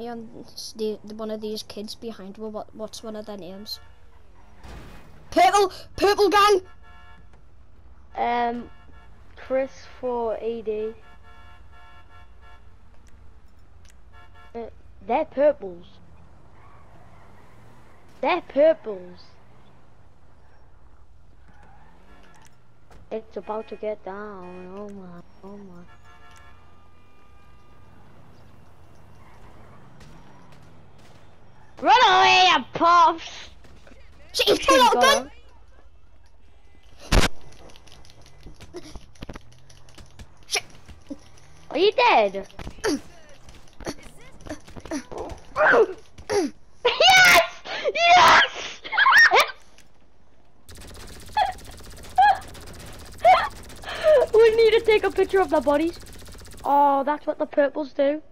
on one of these kids behind me. What's one of their names? Purple gang. Chris for AD. They're purples. They're purples. It's about to get down. Oh my, oh my. Run away, you puffs! He's pulled out a gun! Shit! Are you dead? Yes! Yes! We need to take a picture of their bodies. Oh, that's what the purples do.